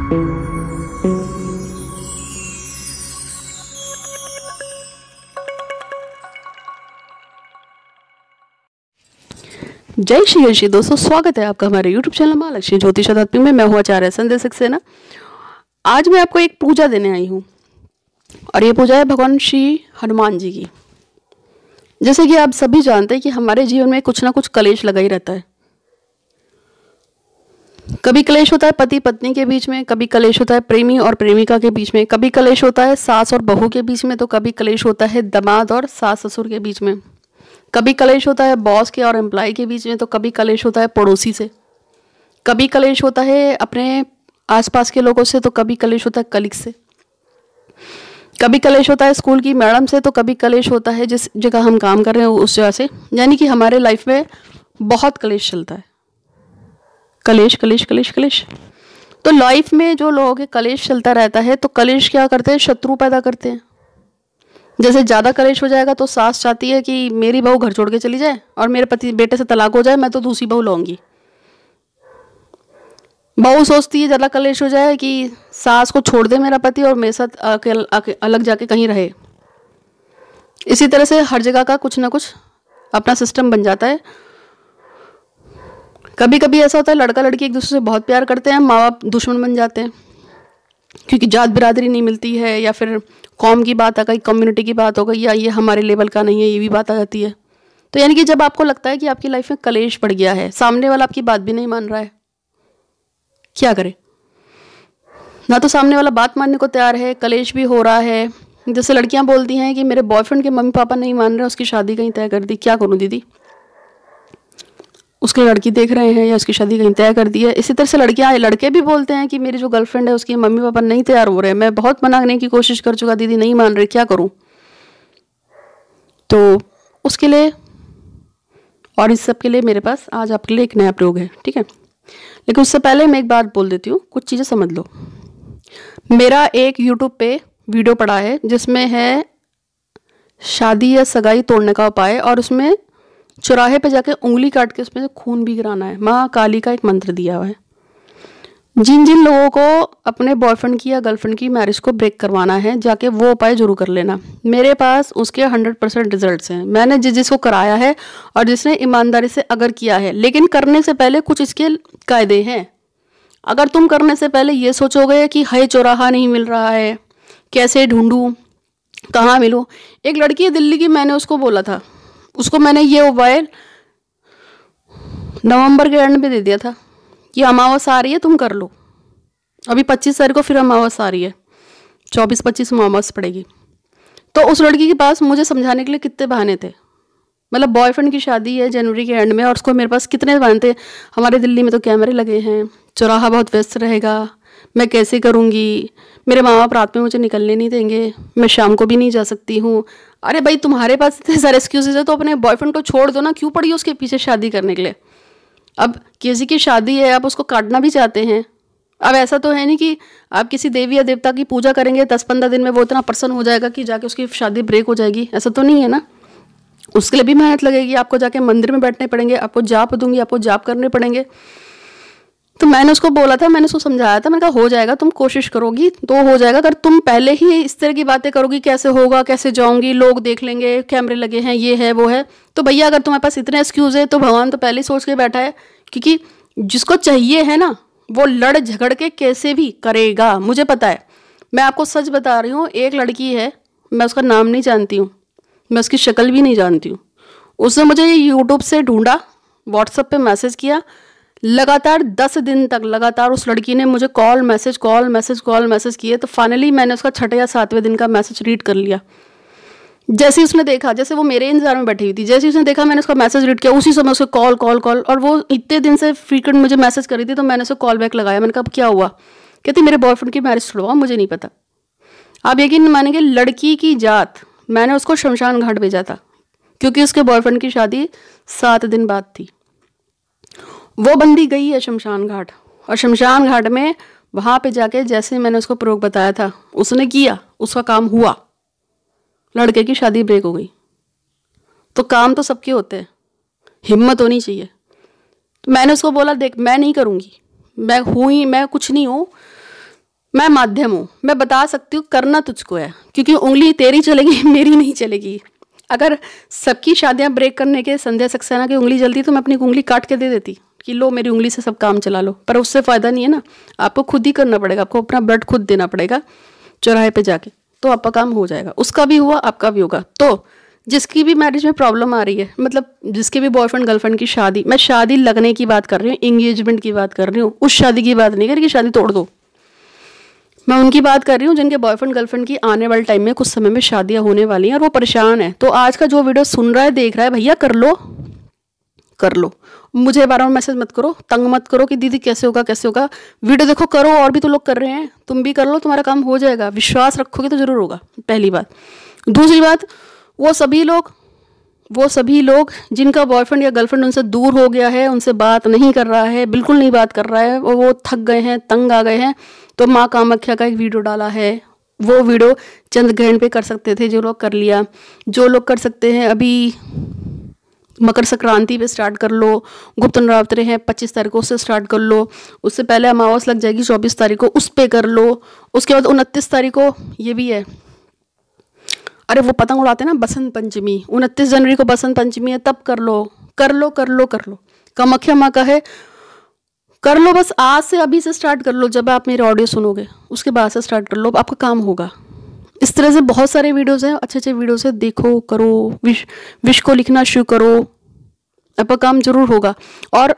जय श्री हरि दोस्तों, स्वागत है आपका हमारे YouTube चैनल माँ लक्ष्मी ज्योतिष अध्यात्म में। मैं हूँ आचार्य संध्या सक्सेना। आज मैं आपको एक पूजा देने आई हूँ और ये पूजा है भगवान श्री हनुमान जी की। जैसे कि आप सभी जानते हैं कि हमारे जीवन में कुछ ना कुछ कलेश लगा ही रहता है। कभी कलेश होता है पति पत्नी के बीच में, कभी कलेश होता है प्रेमी और प्रेमिका के बीच में, कभी कलेश होता है सास और बहू के बीच में, तो कभी कलेश होता है दामाद और सास ससुर के बीच में, कभी कलेश होता है बॉस के और एम्प्लॉय के बीच में, तो कभी कलेश होता है पड़ोसी से, कभी कलेश होता है अपने आसपास के लोगों से, तो कभी कलेश होता है कलीग से, कभी कलेश होता है स्कूल की मैडम से, तो कभी कलेश होता है जिस जगह हम काम कर रहे हैं उस जगह से। यानी कि हमारे लाइफ में बहुत कलेश चलता है। कलेश कलेश कलेश कलेश। तो लाइफ में जो लोगों के कलेश चलता रहता है, तो कलेश क्या करते हैं, शत्रु पैदा करते हैं। जैसे ज़्यादा कलेश हो जाएगा तो सास चाहती है कि मेरी बहू घर छोड़ के चली जाए और मेरे पति बेटे से तलाक हो जाए, मैं तो दूसरी बहू लाऊंगी। बहू सोचती है ज़्यादा कलेश हो जाए कि सास को छोड़ दे मेरा पति और मेरे साथ अलग जाके कहीं रहे। इसी तरह से हर जगह का कुछ ना कुछ अपना सिस्टम बन जाता है। कभी कभी ऐसा होता है लड़का लड़की एक दूसरे से बहुत प्यार करते हैं, माँ बाप दुश्मन बन जाते हैं क्योंकि जात बिरादरी नहीं मिलती है, या फिर कौम की बात आ गई, कम्युनिटी की बात हो गई, या ये हमारे लेवल का नहीं है, ये भी बात आ जाती है। तो यानी कि जब आपको लगता है कि आपकी लाइफ में कलेश बढ़ गया है, सामने वाला आपकी बात भी नहीं मान रहा है, क्या करें? ना तो सामने वाला बात मानने को तैयार है, कलेश भी हो रहा है। जैसे लड़कियां बोलती हैं कि मेरे बॉयफ्रेंड के मम्मी पापा नहीं मान रहे, उसकी शादी कहीं तय कर दी, क्या करूं दीदी? उसके लड़की देख रहे हैं या उसकी शादी कहीं तय कर दी है। इसी तरह से लड़के भी बोलते हैं कि मेरी जो गर्लफ्रेंड है उसकी मम्मी पापा नहीं तैयार हो रहे हैं, मैं बहुत मना करने की कोशिश कर चुका, दीदी नहीं मान रहे, क्या करूं? तो उसके लिए और इस सब के लिए मेरे पास आज आपके लिए एक नया प्रयोग है, ठीक है? लेकिन उससे पहले मैं एक बात बोल देती हूँ, कुछ चीज़ें समझ लो। मेरा एक यूट्यूब पे वीडियो पड़ा है जिसमें है शादी या सगाई तोड़ने का उपाय, और उसमें चौराहे पे जाके उंगली काट के उसमें से खून भी गिराना है। माँ काली का एक मंत्र दिया हुआ है। जिन जिन लोगों को अपने बॉयफ्रेंड की या गर्लफ्रेंड की मैरिज को ब्रेक करवाना है, जाके वो उपाय जरूर कर लेना। मेरे पास उसके 100% रिजल्ट्स हैं। मैंने जिसको कराया है और जिसने ईमानदारी से अगर किया है, लेकिन करने से पहले कुछ इसके कायदे हैं। अगर तुम करने से पहले ये सोचोगे कि हाय चौराहा नहीं मिल रहा है, कैसे ढूंढूं, कहाँ मिलूँ। एक लड़की है दिल्ली की, मैंने उसको बोला था, उसको मैंने ये उपाय नवंबर के एंड में दे दिया था कि अमावस्या आ रही है, तुम कर लो। अभी 25 तारीख को फिर अमावस्या आ रही है, 24-25 अमावस्या पड़ेगी। तो उस लड़की के पास मुझे समझाने के लिए कितने बहाने थे। मतलब बॉयफ्रेंड की शादी है जनवरी के एंड में और उसको मेरे पास कितने बहाने थे। हमारे दिल्ली में तो कैमरे लगे हैं, चौराहा बहुत व्यस्त रहेगा, मैं कैसे करूँगी, मेरे माँ बाप रात में मुझे निकलने नहीं देंगे, मैं शाम को भी नहीं जा सकती हूँ। अरे भाई, तुम्हारे पास इतने सारे एक्सक्यूजेज है तो अपने बॉयफ्रेंड को छोड़ दो ना, क्यों पड़ी उसके पीछे शादी करने के लिए? अब किसी की शादी है, आप उसको काटना भी चाहते हैं। अब ऐसा तो है नहीं कि आप किसी देवी या देवता की पूजा करेंगे 10-15 दिन में वो इतना प्रसन्न हो जाएगा कि जाके उसकी शादी ब्रेक हो जाएगी, ऐसा तो नहीं है ना। उसके लिए भी मेहनत लगेगी, आपको जाके मंदिर में बैठने पड़ेंगे, आपको जाप दूंगी, आपको जाप करने पड़ेंगे। तो मैंने उसको बोला था, मैंने उसको समझाया था, मैंने कहा हो जाएगा, तुम कोशिश करोगी तो हो जाएगा। अगर तुम पहले ही इस तरह की बातें करोगी, कैसे होगा, कैसे जाऊंगी, लोग देख लेंगे, कैमरे लगे हैं, ये है वो है, तो भैया अगर तुम्हारे पास इतने एक्सक्यूज है तो भगवान तो पहले ही सोच के बैठा है। क्योंकि जिसको चाहिए है ना, वो लड़ झगड़ के कैसे भी करेगा, मुझे पता है। मैं आपको सच बता रही हूँ, एक लड़की है, मैं उसका नाम नहीं जानती हूँ, मैं उसकी शक्ल भी नहीं जानती हूँ। उसने मुझे यूट्यूब से ढूंढा, व्हाट्सएप पे मैसेज किया, लगातार 10 दिन तक लगातार उस लड़की ने मुझे कॉल मैसेज किए। तो फाइनली मैंने उसका 6 या 7वें दिन का मैसेज रीड कर लिया। जैसे ही उसने देखा, जैसे वो मेरे इंतजार में बैठी हुई थी, जैसे ही उसने देखा मैंने उसका मैसेज रीड किया, उसी समय उसको कॉल, और वो इतने दिन से फ्रीक्वेंट मुझे मैसेज कर रही थी। तो मैंने उसको कॉल बैक लगाया, मैंने कहा क्या हुआ? कहती मेरे बॉयफ्रेंड की मैरिज छुड़वाओ, मुझे नहीं पता। आप यकीन नहीं मानेंगे, लड़की की जात, मैंने उसको शमशान घाट भेजा था क्योंकि उसके बॉयफ्रेंड की शादी 7 दिन बाद थी। वो बंदी गई है शमशान घाट, और शमशान घाट में वहाँ पे जाके जैसे मैंने उसको प्रयोग बताया था उसने किया, उसका काम हुआ, लड़के की शादी ब्रेक हो गई। तो काम तो सबके होते हैं, हिम्मत होनी चाहिए। तो मैंने उसको बोला देख मैं नहीं करूँगी, मैं कुछ नहीं हूँ, मैं माध्यम हूँ, मैं बता सकती हूँ करना तुझको है, क्योंकि उंगली तेरी चलेगी मेरी नहीं चलेगी। अगर सबकी शादियां ब्रेक करने के संध्या सक्सेना की उंगली जलती तो मैं अपनी उंगली काट के दे देती कि लो मेरी उंगली से सब काम चला लो, पर उससे फ़ायदा नहीं है ना। आपको खुद ही करना पड़ेगा, आपको अपना ब्लड खुद देना पड़ेगा चौराहे पे जाके, तो आपका काम हो जाएगा। उसका भी हुआ, आपका भी होगा। तो जिसकी भी मैरिज में प्रॉब्लम आ रही है, मतलब जिसके भी बॉयफ्रेंड गर्लफ्रेंड की शादी, मैं शादी लगने की बात कर रही हूँ, इंगेजमेंट की बात कर रही हूँ, उस शादी की बात नहीं कर रही कि शादी तोड़ दो। मैं उनकी बात कर रही हूँ जिनके बॉयफ्रेंड गर्लफ्रेंड की आने वाले टाइम में कुछ समय में शादियां होने वाली हैं और वो परेशान है। तो आज का जो वीडियो सुन रहा है, देख रहा है, भैया कर लो, कर लो। मुझे बार बार मैसेज मत करो, तंग मत करो कि दीदी कैसे होगा कैसे होगा। वीडियो देखो, करो, और भी तो लोग कर रहे हैं, तुम भी कर लो, तुम्हारा काम हो जाएगा। विश्वास रखोगे तो जरूर होगा, पहली बात। दूसरी बात, वो सभी लोग जिनका बॉयफ्रेंड या गर्लफ्रेंड उनसे दूर हो गया है, उनसे बात नहीं कर रहा है, बिल्कुल नहीं बात कर रहा है, वो थक गए हैं, तंग आ गए हैं, तो माँ कामाख्या का एक वीडियो डाला है। वो वीडियो चंद्र ग्रहण पे कर सकते थे, जो लोग कर लिया। जो लोग कर सकते हैं अभी मकर संक्रांति पे स्टार्ट कर लो। गुप्त नवरात्रे हैं 25 तारीख को, उससे स्टार्ट कर लो। उससे पहले अमावस लग जाएगी 24 तारीख को, उस पर कर लो। उसके बाद 29 तारीख को ये भी है, अरे वो पतंग उड़ाते हैं ना, बसंत पंचमी, 29 जनवरी को बसंत पंचमी है, तब कर लो, कर लो, कर लो, कर लो। कामाख्या माँ का है, कर लो। बस आज से, अभी से स्टार्ट कर लो। जब आप मेरे ऑडियो सुनोगे उसके बाद से स्टार्ट कर लो, आपका काम होगा। इस तरह से बहुत सारे वीडियोस हैं, अच्छे अच्छे वीडियोस है, देखो, करो, विश को लिखना शुरू करो, आपका काम जरूर होगा। और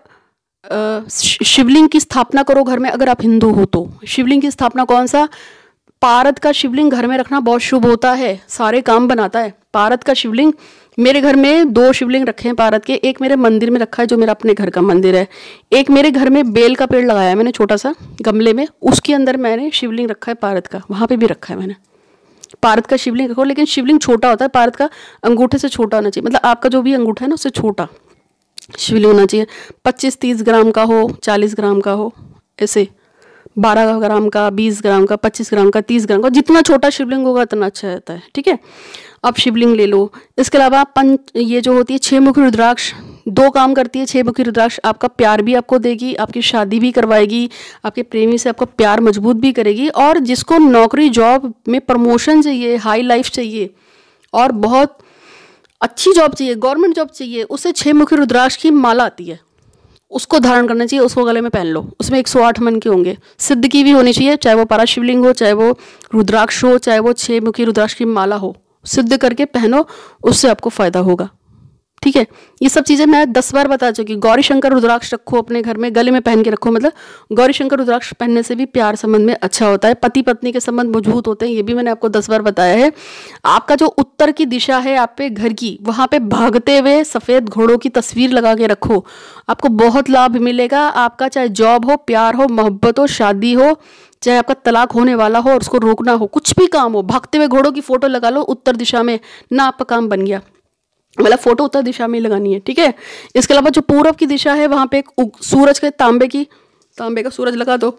शिवलिंग की स्थापना करो घर में, अगर आप हिंदू हो तो। शिवलिंग की स्थापना कौन सा? पारद का शिवलिंग घर में रखना बहुत शुभ होता है, सारे काम बनाता है पारद का शिवलिंग। मेरे घर में 2 शिवलिंग रखे हैं पारद के, एक मेरे मंदिर में रखा है जो मेरा अपने घर का मंदिर है, एक मेरे घर में बेल का पेड़ लगाया है मैंने छोटा सा गमले में, उसके अंदर मैंने शिवलिंग रखा है पारद का, वहाँ पे भी रखा है मैंने। पारद का शिवलिंग रखो, लेकिन शिवलिंग छोटा होता है, पारद का अंगूठे से छोटा होना चाहिए, मतलब आपका जो भी अंगूठा है ना उससे छोटा शिवलिंग होना चाहिए। 25-30 ग्राम का हो, 40 ग्राम का हो, ऐसे 12 ग्राम का, 20 ग्राम का, 25 ग्राम का, 30 ग्राम का, जितना छोटा शिवलिंग होगा उतना अच्छा रहता है। ठीक है, अब शिवलिंग ले लो। इसके अलावा ये जो होती है 6 मुखी रुद्राक्ष, 2 काम करती है 6 मुखी रुद्राक्ष। आपका प्यार भी आपको देगी, आपकी शादी भी करवाएगी, आपके प्रेमी से आपका प्यार मजबूत भी करेगी। और जिसको नौकरी जॉब में प्रमोशन चाहिए, हाई लाइफ चाहिए और बहुत अच्छी जॉब चाहिए, गवर्नमेंट जॉब चाहिए, उसे 6 मुखी रुद्राक्ष की माला आती है, उसको धारण करना चाहिए, उसको गले में पहन लो। उसमें 108 मन के होंगे, सिद्ध की भी होनी चाहिए, चाहे वो पारा शिवलिंग हो, चाहे वो रुद्राक्ष हो, चाहे वो 6 मुखी रुद्राक्ष की माला हो, सिद्ध करके पहनो, उससे आपको फायदा होगा। ठीक है, ये सब चीज़ें मैं 10 बार बता चुकी। गौरी शंकर रुद्राक्ष रखो अपने घर में, गले में पहन के रखो, मतलब गौरी शंकर रुद्राक्ष पहनने से भी प्यार संबंध में अच्छा होता है, पति पत्नी के संबंध मजबूत होते हैं, ये भी मैंने आपको 10 बार बताया है। आपका जो उत्तर की दिशा है आपके घर की, वहाँ पे भागते हुए सफ़ेद घोड़ों की तस्वीर लगा के रखो, आपको बहुत लाभ मिलेगा। आपका चाहे जॉब हो, प्यार हो, मोहब्बत हो, शादी हो, चाहे आपका तलाक होने वाला हो और उसको रोकना हो, कुछ भी काम हो, भागते हुए घोड़ों की फोटो लगा लो उत्तर दिशा में, ना आपका काम बन गया। मतलब फोटो उत्तर दिशा में ही लगानी है। ठीक है, इसके अलावा जो पूरब की दिशा है वहाँ पे एक सूरज के तांबे का सूरज लगा दो,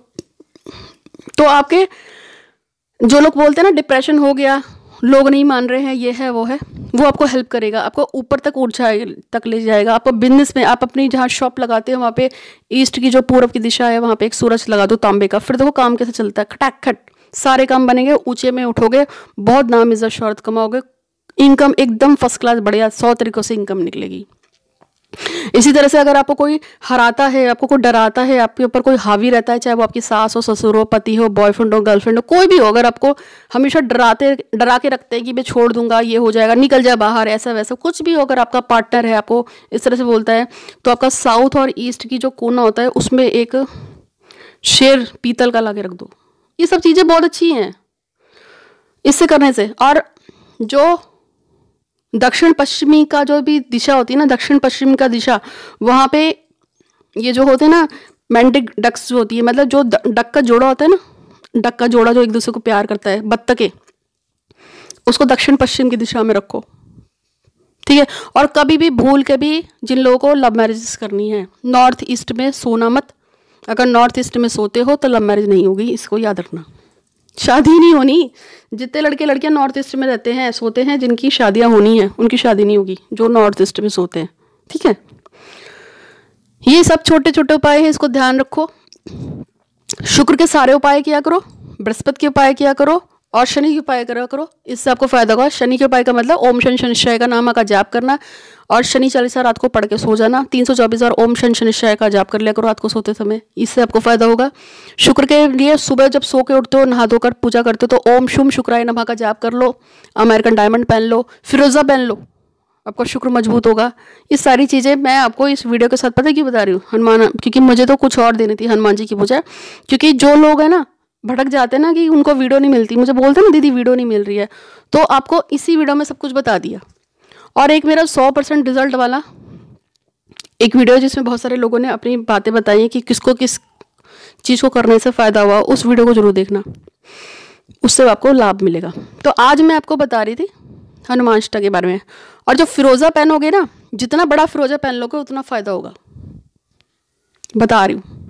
तो आपके जो लोग बोलते हैं ना डिप्रेशन हो गया, लोग नहीं मान रहे हैं, ये है वो है, वो आपको हेल्प करेगा, आपको ऊपर तक ऊंचाई तक ले जाएगा। आपको बिजनेस में, आप अपनी जहाँ शॉप लगाते हैं वहाँ पे ईस्ट की जो पूरब की दिशा है वहाँ पे एक सूरज लगा दो तांबे का, फिर देखो काम कैसे चलता है, खटाखट सारे काम बनेंगे, ऊंचे में उठोगे, बहुत नाम इज्जत शोहरत कमाओगे, इनकम एकदम फर्स्ट क्लास बढ़िया 100 तरीकों से इनकम निकलेगी। इसी तरह से अगर आपको कोई हराता है, आपको कोई डराता है, आपके ऊपर कोई हावी रहता है, चाहे वो आपकी सास हो, ससुर हो, पति हो, बॉयफ्रेंड हो, गर्लफ्रेंड हो, कोई भी हो, अगर आपको हमेशा डरा के रखते हैं कि मैं छोड़ दूंगा, ये हो जाएगा, निकल जाए बाहर, ऐसा वैसा कुछ भी हो, अगर आपका पार्टनर है आपको इस तरह से बोलता है, तो आपका साउथ और ईस्ट की जो कोना होता है उसमें एक शेर पीतल का ला के रख दो। ये सब चीज़ें बहुत अच्छी हैं इससे करने से। और जो दक्षिण पश्चिमी का जो भी दिशा होती है ना, दक्षिण पश्चिम का दिशा, वहाँ पे ये जो होते हैं ना मैंटिक डक्स जो होती है, मतलब जो डक का जोड़ा होता है ना, डक का जोड़ा जो एक दूसरे को प्यार करता है, बत्तखें, उसको दक्षिण पश्चिम की दिशा में रखो। ठीक है, और कभी भी भूल के भी जिन लोगों को लव मैरिजेस करनी है, नॉर्थ ईस्ट में सोना मत। अगर नॉर्थ ईस्ट में सोते हो तो लव मैरिज नहीं होगी, इसको याद रखना, शादी नहीं होनी। जितने लड़के लड़कियां नॉर्थ ईस्ट में रहते हैं, सोते हैं, जिनकी शादियां होनी है उनकी शादी नहीं होगी, जो नॉर्थ ईस्ट में सोते हैं। ठीक है, ये सब छोटे छोटे उपाय हैं, इसको ध्यान रखो। शुक्र के सारे उपाय किया करो, बृहस्पति के उपाय किया करो और शनि के उपाय करा करो, इससे आपको फायदा होगा। शनि के उपाय का मतलब ओम शनि शनिश्चय का नाम का जाप करना और शनि चालीसा रात को पढ़ के सो जाना। 324 बार ओम शनि शनिश्चय का जाप कर लिया करो रात को सोते समय, इससे आपको फायदा होगा। शुक्र के लिए सुबह जब सो के उठते हो, नहा धोकर पूजा करते हो, तो ओम शुम शुक्राय नमः का जाप कर लो, अमेरिकन डायमंड पहन लो, फिरोजा पहन लो, आपका शुक्र मजबूत होगा। ये सारी चीज़ें मैं आपको इस वीडियो के साथ पता क्यों बता रही हूँ, हनुमान, क्योंकि मुझे तो कुछ और देनी थी हनुमान जी की पूजा। क्योंकि जो लोग हैं ना भटक जाते हैं ना कि उनको वीडियो नहीं मिलती, मुझे बोलते हैं ना दीदी वीडियो नहीं मिल रही है, तो आपको इसी वीडियो में सब कुछ बता दिया। और एक मेरा 100% रिजल्ट वाला एक वीडियो जिसमें बहुत सारे लोगों ने अपनी बातें बताई हैं कि किसको किस चीज़ को करने से फ़ायदा हुआ, उस वीडियो को जरूर देखना, उससे आपको लाभ मिलेगा। तो आज मैं आपको बता रही थी हनुमानष्टक के बारे में। और जो फिरोजा पहनोगे ना, जितना बड़ा फिरोजा पहन लोगे उतना फ़ायदा होगा, बता रही हूँ।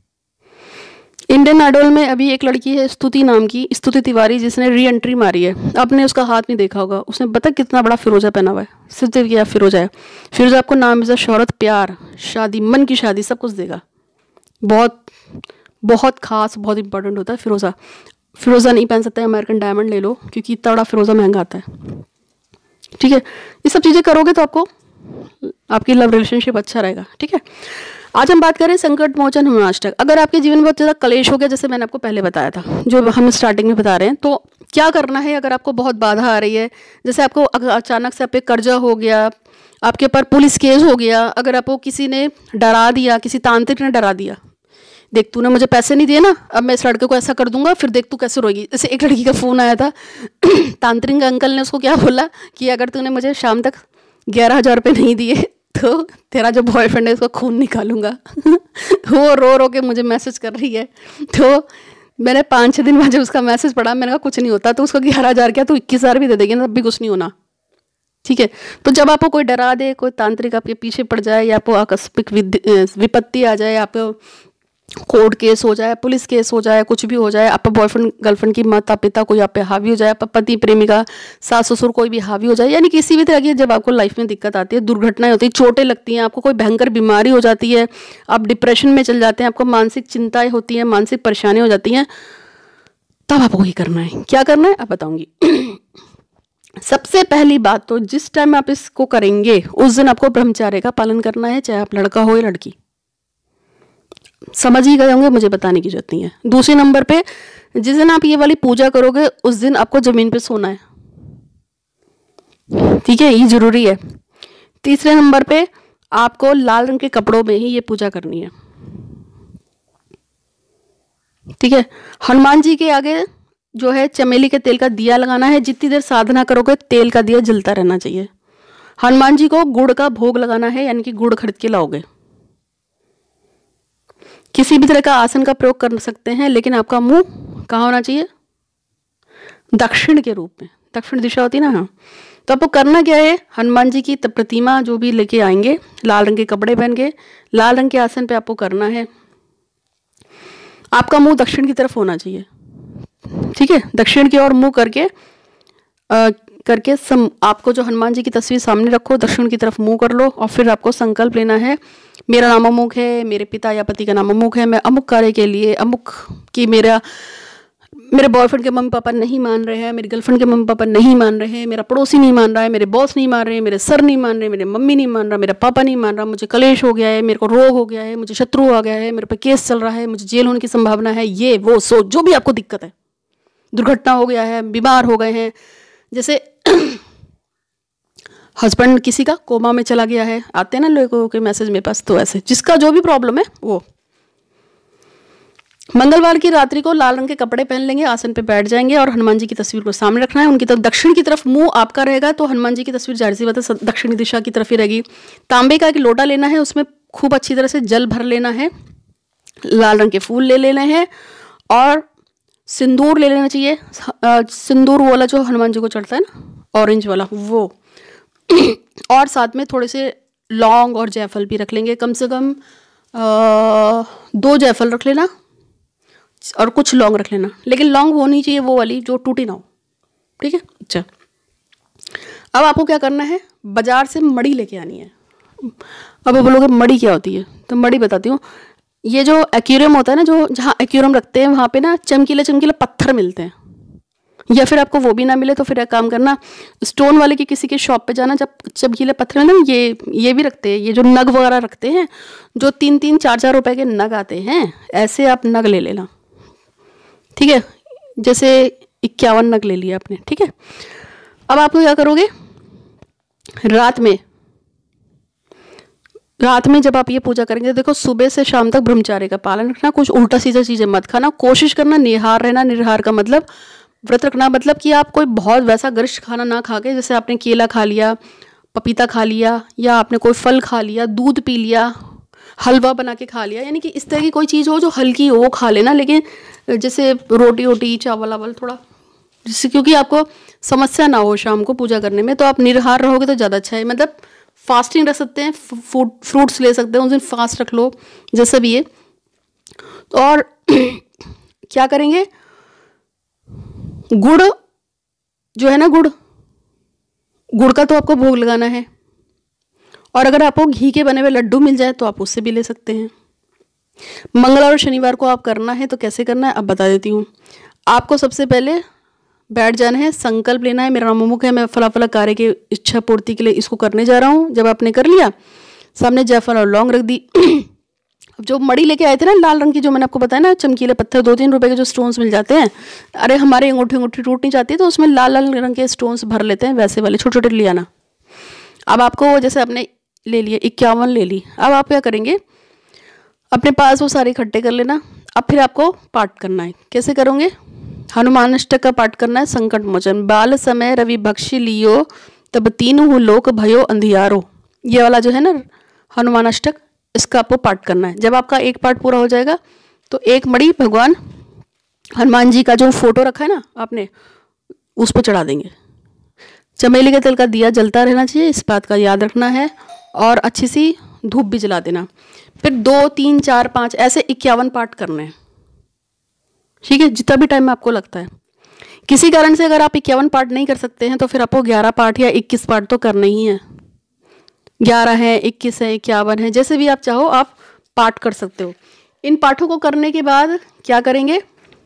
इंडियन आइडल में अभी एक लड़की है स्तुति नाम की, स्तुति तिवारी, जिसने री एंट्री मारी है। आपने उसका हाथ नहीं देखा होगा, उसने पता कितना बड़ा फिरोजा पहना हुआ है। सिर्फ क्या फिरोजा है, फिरोजा आपको नाम इज़्ज़त शोहरत प्यार शादी मन की शादी सब कुछ देगा। बहुत बहुत खास बहुत इंपॉर्टेंट होता है फिरोजा। फिरोजा नहीं पहन सकते, अमेरिकन डायमंड ले लो, क्योंकि इतना बड़ा फिरोजा महंगा आता है। ठीक है, ये सब चीज़ें करोगे तो आपको आपकी लव रिलेशनशिप अच्छा रहेगा। ठीक है, आज हम बात करें संकट मोचन हनुमानष्टक। अगर आपके जीवन में बहुत ज़्यादा कलेश हो गया, जैसे मैंने आपको पहले बताया था, जो हम स्टार्टिंग में बता रहे हैं, तो क्या करना है अगर आपको बहुत बाधा आ रही है, जैसे आपको अचानक से आप पे कर्जा हो गया, आपके ऊपर पुलिस केस हो गया, अगर आपको किसी ने डरा दिया, किसी तांत्रिक ने डरा दिया, देख तूने मुझे पैसे नहीं दिए ना, अब मैं इस लड़के को ऐसा कर दूंगा, फिर देख तू कैसे रोएगी। जैसे एक लड़की का फ़ोन आया था तांत्रिक अंकल ने उसको क्या बोला कि अगर तूने मुझे शाम तक 11,000 रुपये नहीं दिए तो तेरा जो बॉयफ्रेंड है उसका खून निकालूंगा वो रो रो के मुझे मैसेज कर रही है। तो मैंने 5-6 दिन बाद जब उसका मैसेज पढ़ा, मैंने कहा कुछ नहीं होता, तो उसको 11,000 क्या तो 21,000 भी दे देगी ना, तब भी कुछ नहीं होना। ठीक है, तो जब आपको कोई डरा दे, कोई तांत्रिक आपके पीछे पड़ जाए, या आपको आकस्मिक विपत्ति आ जाए, आपको कोर्ट केस हो जाए, पुलिस केस हो जाए, कुछ भी हो जाए, आपका बॉयफ्रेंड गर्लफ्रेंड की माता पिता कोई आप पे हावी हो जाए, आपका पति प्रेमिका सास ससुर कोई भी हावी हो जाए, यानी किसी भी तरह की जब आपको लाइफ में दिक्कत आती है, दुर्घटनाएं होती है, चोटें लगती हैं, आपको कोई भयंकर बीमारी हो जाती है, आप डिप्रेशन में चल जाते हैं, आपको मानसिक चिंताएं होती हैं, मानसिक परेशानी हो जाती हैं, तब आपको ये करना है। क्या करना है अब बताऊंगी। सबसे पहली बात तो जिस टाइम आप इसको करेंगे उस दिन आपको ब्रह्मचर्य का पालन करना है, चाहे आप लड़का हो या लड़की। समझ ही गए होंगे, मुझे बताने की जरूरत नहीं है। दूसरे नंबर पे, जिस दिन आप ये वाली पूजा करोगे उस दिन आपको जमीन पे सोना है। ठीक है, ये जरूरी है। तीसरे नंबर पे आपको लाल रंग के कपड़ों में ही ये पूजा करनी है। ठीक है, हनुमान जी के आगे जो है चमेली के तेल का दिया लगाना है। जितनी देर साधना करोगे तेल का दिया जलता रहना चाहिए। हनुमान जी को गुड़ का भोग लगाना है, यानी कि गुड़ खरीद के लाओगे। किसी भी तरह का आसन का प्रयोग कर सकते हैं, लेकिन आपका मुंह कहाँ होना चाहिए, दक्षिण के रूप में, दक्षिण दिशा होती है ना। हाँ, तो आपको करना क्या है, हनुमान जी की प्रतिमा जो भी लेके आएंगे, लाल रंग के कपड़े पहन के लाल रंग के आसन पे आपको करना है। आपका मुंह दक्षिण की तरफ होना चाहिए। ठीक है, दक्षिण की ओर मुंह करके आपको जो हनुमान जी की तस्वीर सामने रखो, दक्षिण की तरफ मुंह कर लो, और फिर आपको संकल्प लेना है, मेरा नाम अमुक है, मेरे पिता या पति का नाम अमुक है, मैं अमुक कार्य के लिए अमुक की मेरे बॉयफ्रेंड के मम्मी पापा नहीं मान रहे हैं, मेरी गर्लफ्रेंड के मम्मी पापा नहीं मान रहे हैं, मेरा पड़ोसी नहीं मान रहा है, मेरे बॉस नहीं मान रहे हैं, मेरे सर नहीं मान रहे, मेरे मम्मी नहीं मान रहा, मेरा पापा नहीं मान रहा, मुझे कलेश हो गया है, मेरे को रोग हो गया है, मुझे शत्रु आ गया है, मेरे पे केस चल रहा है, मुझे जेल होने की संभावना है, ये वो सो जो भी आपको दिक्कत है, दुर्घटना हो गया है, बीमार हो गए हैं, जैसे हस्बैंड किसी का कोमा में चला गया है, आते हैं ना लोगों के मैसेज मेरे पास, तो ऐसे जिसका जो भी प्रॉब्लम है वो मंगलवार की रात्रि को लाल रंग के कपड़े पहन लेंगे, आसन पे बैठ जाएंगे और हनुमान जी की तस्वीर को सामने रखना है। उनकी तरफ दक्षिण की तरफ मुंह आपका रहेगा, तो हनुमान जी की तस्वीर जाहिर सी बात है दक्षिणी दिशा की तरफ ही रहेगी। तांबे का एक लोटा लेना है, उसमें खूब अच्छी तरह से जल भर लेना है, लाल रंग के फूल ले लेने हैं और सिंदूर ले लेना चाहिए। सिंदूर वाला जो हनुमान जी को चढ़ता है ना, ऑरेंज वाला, वो और साथ में थोड़े से लौंग और जायफल भी रख लेंगे, कम से कम 2 जायफल रख लेना और कुछ लौंग रख लेना, लेकिन लौंग होनी चाहिए वो वाली जो टूटी ना हो। ठीक है, अच्छा अब आपको क्या करना है, बाजार से मड़ी लेके आनी है। अब बोलोगे मड़ी क्या होती है, तो मड़ी बताती हूँ। ये जो एक्वेरियम होता है ना, जो जहाँ एक्वेरियम रखते हैं वहाँ पे ना चमकीले चमकीले पत्थर मिलते हैं, या फिर आपको वो भी ना मिले तो फिर एक काम करना, स्टोन वाले की किसी की शॉप पे जाना, जब चमकीले पत्थर मिलते हैं, ये भी रखते हैं, ये जो नग वगैरह रखते हैं, जो 3-3 4-4 रुपए के नग आते हैं, ऐसे आप नग ले लेना, ठीक है। जैसे 51 नग ले लिया आपने, ठीक है। अब आपको क्या करोगे, रात में जब आप ये पूजा करेंगे, देखो सुबह से शाम तक ब्रह्मचार्य का पालन रखना, कुछ उल्टा सीधा चीज़ें मत खाना, कोशिश करना निहार रहना। निहार का मतलब व्रत रखना, मतलब कि आप कोई बहुत वैसा गरिष्ठ खाना ना खा के, जैसे आपने केला खा लिया, पपीता खा लिया, या आपने कोई फल खा लिया, दूध पी लिया, हलवा बना के खा लिया, यानी कि इस तरह की कोई चीज़ हो जो हल्की हो वो खा लेना। लेकिन जैसे रोटी वोटी चावल वावल थोड़ा, जिससे क्योंकि आपको समस्या ना हो शाम को पूजा करने में, तो आप निराहार रहोगे तो ज़्यादा अच्छा है। मतलब फास्टिंग रख सकते हैं, फ्रूट्स ले सकते हैं, उस दिन फास्ट रख लो, जैसे भी है। और क्या करेंगे, गुड़ जो है ना, गुड़ का तो आपको भोग लगाना है, और अगर आपको घी के बने हुए लड्डू मिल जाए तो आप उससे भी ले सकते हैं। मंगलवार और शनिवार को आप करना है, तो कैसे करना है अब बता देती हूँ। आपको सबसे पहले बैठ जाना है, संकल्प लेना है, मेरा नाम मुमुख है, मैं फला फला कार्य की इच्छा पूर्ति के लिए इसको करने जा रहा हूँ। जब आपने कर लिया, सामने जायफल और लौंग रख दी। जो मड़ी लेके आए थे ना लाल रंग की, जो मैंने आपको बताया ना, चमकीले पत्थर 2-3 रुपए के जो स्टोन्स मिल जाते हैं, अरे हमारी अंगूठी टूट नहीं जाती, तो उसमें लाल लाल रंग के स्टोन्स भर लेते हैं, वैसे वाले छोटे छोटे ले आना। अब आपको जैसे आपने ले लिए 51 ले ली, अब आप क्या करेंगे, अपने पास वो सारे इकट्ठे कर लेना। अब फिर आपको पाठ करना है, कैसे करोगे, हनुमान अष्टक का पाठ करना है। संकट मोचन बाल समय रवि बख्शी लियो, तब तीनों लोक भयो अंधियारो, ये वाला जो है ना हनुमान अष्टक, इसका आपको पाठ करना है। जब आपका एक पाठ पूरा हो जाएगा तो एक मणि भगवान हनुमान जी का जो फोटो रखा है ना आपने, उस पर चढ़ा देंगे। चमेली के तेल का दिया जलता रहना चाहिए, इस बात का याद रखना है, और अच्छी सी धूप भी जला देना। फिर 2, 3, 4, 5 ऐसे 51 पाठ करने हैं, ठीक है, जितना भी टाइम आपको लगता है। किसी कारण से अगर आप 51 पाठ नहीं कर सकते हैं तो फिर आपको 11 पाठ या 21 पाठ तो करने ही है। 11 है, 21 है, 51 है, जैसे भी आप चाहो आप पाठ कर सकते हो। इन पाठों को करने के बाद क्या करेंगे,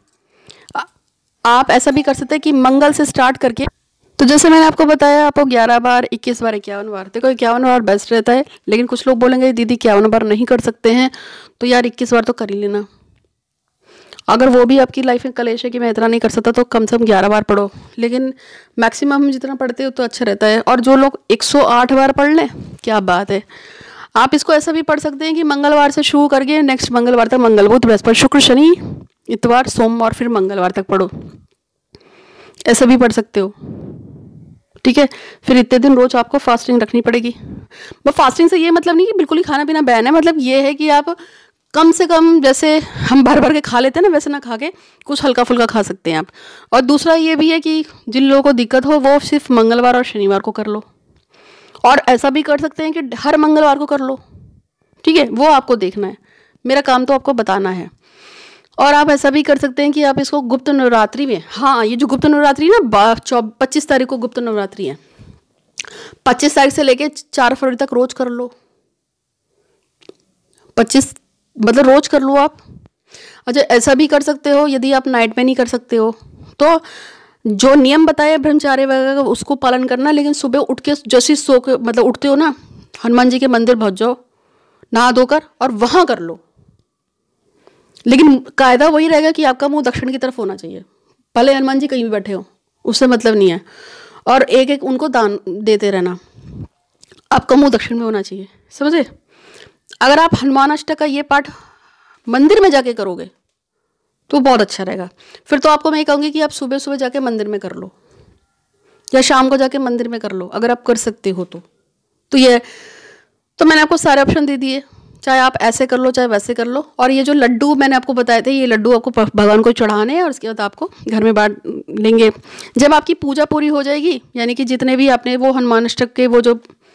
आप ऐसा भी कर सकते हैं कि मंगल से स्टार्ट करके, तो जैसे मैंने आपको बताया, आपको 11 बार, 21 बार, 51 बार, देखो 51 बार बेस्ट रहता है। लेकिन कुछ लोग बोलेंगे दीदी 51 बार नहीं कर सकते हैं, तो यार 21 बार तो कर ही लेना। अगर वो भी आपकी लाइफ में कलेश है कि मैं इतना नहीं कर सकता, तो कम से कम 11 बार पढ़ो, लेकिन मैक्सिमम हम जितना पढ़ते हो तो अच्छा रहता है। और जो लोग 108 बार पढ़ लें, क्या बात है। आप इसको ऐसा भी पढ़ सकते हैं कि मंगलवार से शुरू करके नेक्स्ट मंगलवार तक, मंगल बुध बृहस्पति शुक्र शनि इतवार सोम और फिर मंगलवार तक पढ़ो, ऐसा भी पढ़ सकते हो, ठीक है। फिर इतने दिन रोज आपको फास्टिंग रखनी पड़ेगी। बस फास्टिंग से ये मतलब नहीं कि बिल्कुल ही खाना पीना बैन है, मतलब ये है कि आप कम से कम, जैसे हम भर भर के खा लेते हैं ना, वैसे ना खा के कुछ हल्का फुल्का खा सकते हैं आप। और दूसरा ये भी है कि जिन लोगों को दिक्कत हो वो सिर्फ मंगलवार और शनिवार को कर लो, और ऐसा भी कर सकते हैं कि हर मंगलवार को कर लो, ठीक है, वो आपको देखना है, मेरा काम तो आपको बताना है। और आप ऐसा भी कर सकते हैं कि आप इसको गुप्त नवरात्रि में, हाँ ये जो गुप्त नवरात्रि ना 25 तारीख को गुप्त नवरात्रि है, 25 तारीख से लेके 4 फरवरी तक रोज कर लो। 25 मतलब रोज कर लो आप। अच्छा ऐसा भी कर सकते हो, यदि आप नाइट में नहीं कर सकते हो तो जो नियम बताए ब्रह्मचार्य वगैरह उसको पालन करना, लेकिन सुबह उठ के जैसे सो के मतलब उठते हो ना, हनुमान जी के मंदिर पहुंच जाओ नहा धोकर और वहाँ कर लो। लेकिन कायदा वही रहेगा कि आपका मुंह दक्षिण की तरफ होना चाहिए, भले हनुमान जी कहीं भी बैठे हो, उससे मतलब नहीं है। और एक एक उनको दान देते रहना, आपका मुंह दक्षिण में होना चाहिए, समझे। अगर आप हनुमान अष्टक का ये पाठ मंदिर में जाके करोगे तो बहुत अच्छा रहेगा। फिर तो आपको मैं ये कहूँगी कि आप सुबह सुबह जाके मंदिर में कर लो या शाम को जाके मंदिर में कर लो, अगर आप कर सकते हो तो ये तो मैंने आपको सारे ऑप्शन दे दिए, चाहे आप ऐसे कर लो चाहे वैसे कर लो। और ये जो लड्डू मैंने आपको बताए थे, ये लड्डू आपको भगवान को चढ़ाने हैं और उसके बाद आपको घर में बांट लेंगे। जब आपकी पूजा पूरी हो जाएगी, यानी कि जितने भी आपने वो हनुमान अष्टक के वो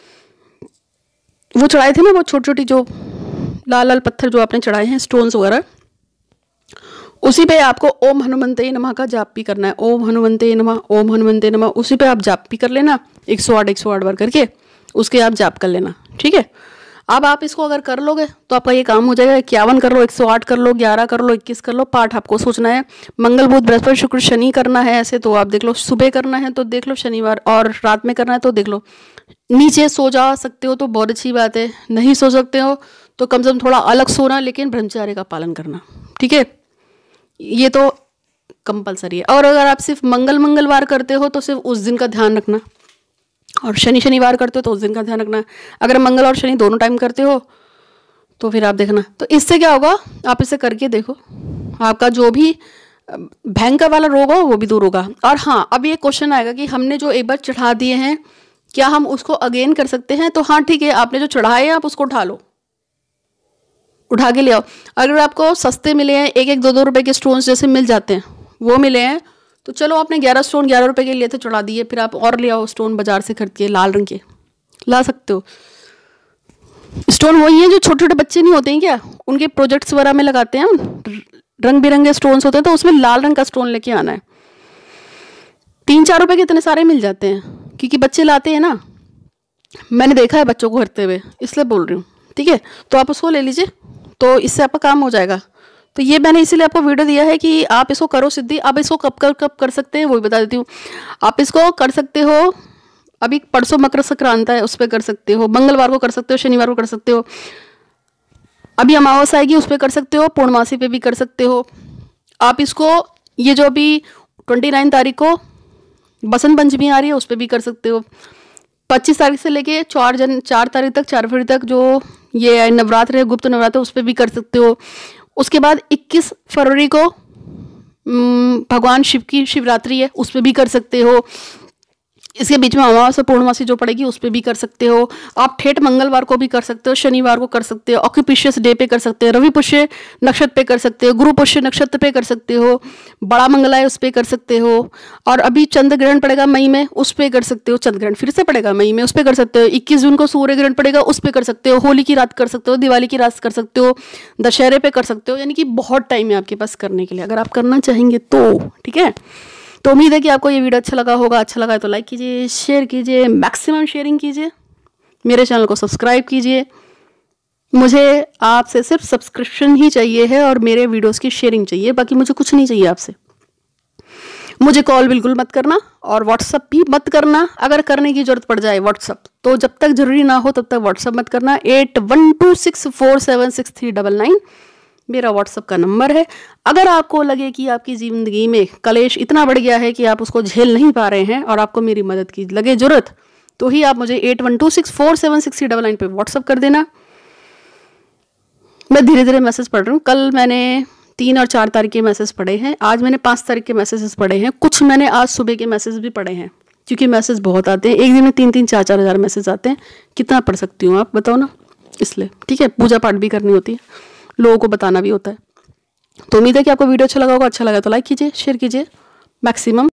चढ़ाए थे ना, वो छोटी छोटी जो लाल लाल पत्थर जो आपने चढ़ाए हैं, स्टोन्स वगैरह, उसी पे आपको ओम हनुमंते नमः का जाप भी करना है। ओम हनुमंते नमः, ओम हनुमंते नमः, उसी पे आप जाप भी कर लेना 108 बार करके, उसके आप जाप कर लेना, ठीक है। अब आप इसको अगर कर लोगे तो आपका ये काम हो जाएगा। 51 कर लो, 108 कर लो, 11 कर लो, 21 कर लो। पाठ आपको सोचना है। मंगल बुध बृहस्पति शुक्र शनि करना है ऐसे तो आप देख लो, सुबह करना है तो देख लो शनिवार, और रात में करना है तो देख लो। नीचे सो जा सकते हो तो बहुत अच्छी बात है, नहीं सो सकते हो तो कम से कम थोड़ा अलग सोना, लेकिन ब्रह्मचर्य का पालन करना, ठीक है। ये तो कंपलसरी है। और अगर आप सिर्फ मंगलवार करते हो तो सिर्फ उस दिन का ध्यान रखना, और शनिवार करते हो तो उस दिन का ध्यान रखना। अगर मंगल और शनि दोनों टाइम करते हो तो फिर आप देखना। तो इससे क्या होगा, आप इसे करके देखो, आपका जो भी भयंकर वाला रोग हो वो भी दूर होगा। और हाँ, अब ये क्वेश्चन आएगा कि हमने जो एक बार चढ़ा दिए हैं क्या हम उसको अगेन कर सकते हैं? तो हाँ ठीक है, आपने जो चढ़ाए हैं आप उसको उठा लो, उठा के ले आओ। अगर आपको सस्ते मिले हैं, 1-1, 2-2 रुपए के स्टोन्स जैसे मिल जाते हैं वो मिले हैं, तो चलो आपने 11 स्टोन 11 रुपए के लिए थे, चढ़ा दिए, फिर आप और ले आओ स्टोन बाजार से खरीद के, लाल रंग के ला सकते हो। स्टोन वही है जो छोटे छोटे बच्चे नहीं होते हैं क्या, उनके प्रोजेक्ट्स वगैरह में लगाते हैं, रंग बिरंगे स्टोन्स होते हैं, तो उसमें लाल रंग का स्टोन लेके आना है। 3-4 रुपए के इतने सारे मिल जाते हैं, क्योंकि बच्चे लाते हैं ना, मैंने देखा है बच्चों को करते हुए, इसलिए बोल रही हूँ, ठीक है। तो आप उसको ले लीजिए, तो इससे आपका काम हो जाएगा। तो ये मैंने इसीलिए आपको वीडियो दिया है कि आप इसको करो सिद्धि। आप इसको कब कर सकते हैं वो भी बता देती हूँ। आप इसको कर सकते हो, अभी परसों मकर संक्रांति है उस पर कर सकते हो, मंगलवार को कर सकते हो, शनिवार को कर सकते हो, अभी अमावस्या आएगी उस पर कर सकते हो, पूर्णमासी पे भी कर सकते हो। आप इसको ये जो अभी 29 तारीख को बसंत पंचमी आ रही है उस पर भी कर सकते हो। 25 तारीख से लेके 4 तारीख तक, 4 फरवरी तक जो ये नवरात्र है, गुप्त नवरात्र, उस पर भी कर सकते हो। उसके बाद 21 फरवरी को भगवान शिव की शिवरात्रि है, उस पर भी कर सकते हो। इसके बीच में अमावस्या पूर्णमासी जो पड़ेगी उस पर भी कर सकते हो। आप ठेठ मंगलवार को भी कर सकते हो, शनिवार को कर सकते हो, ऑक्यूपिशियस डे पे कर सकते हो, रवि पुष्य नक्षत्र पे कर सकते हो, गुरु पुष्य नक्षत्र पे कर सकते हो, बड़ा मंगला है उस पर कर सकते हो। और अभी चंद्र ग्रहण पड़ेगा मई में, उस पर कर सकते हो। चंद्र ग्रहण फिर से पड़ेगा मई में, उस पर कर सकते हो। 21 जून को सूर्य ग्रहण पड़ेगा, उस पर कर सकते हो। होली की रात कर सकते हो, दिवाली की रात कर सकते हो, दशहरे पे कर सकते हो। यानी कि बहुत टाइम है आपके पास करने के लिए, अगर आप करना चाहेंगे तो, ठीक है। तो उम्मीद है कि आपको ये वीडियो अच्छा लगा होगा। अच्छा लगा है तो लाइक कीजिए, शेयर कीजिए, मैक्सिमम शेयरिंग कीजिए, मेरे चैनल को सब्सक्राइब कीजिए। मुझे आपसे सिर्फ सब्सक्रिप्शन ही चाहिए है और मेरे वीडियोस की शेयरिंग चाहिए, बाकी मुझे कुछ नहीं चाहिए आपसे। मुझे कॉल बिल्कुल मत करना और व्हाट्सअप भी मत करना। अगर करने की जरूरत पड़ जाए व्हाट्सअप, तो जब तक जरूरी ना हो तब तक व्हाट्सअप मत करना। 8126476399 मेरा व्हाट्सअप का नंबर है। अगर आपको लगे कि आपकी ज़िंदगी में कलेश इतना बढ़ गया है कि आप उसको झेल नहीं पा रहे हैं और आपको मेरी मदद की लगे ज़रूरत, तो ही आप मुझे 8126476399 पे व्हाट्सअप कर देना। मैं धीरे धीरे मैसेज पढ़ रही हूँ। कल मैंने 3 और 4 तारीख के मैसेज पढ़े हैं, आज मैंने 5 तारीख के मैसेजेस पढ़े हैं, कुछ मैंने आज सुबह के मैसेज भी पढ़े हैं, क्योंकि मैसेज बहुत आते हैं। एक दिन में 3-3, 4-4 हज़ार मैसेज आते हैं। कितना पढ़ सकती हूँ आप बताओ ना, इसलिए, ठीक है। पूजा पाठ भी करनी होती है, लोगों को बताना भी होता है। तो उम्मीद है कि आपको वीडियो अच्छा लगा होगा। अच्छा लगा तो लाइक कीजिए, शेयर कीजिए, मैक्सिमम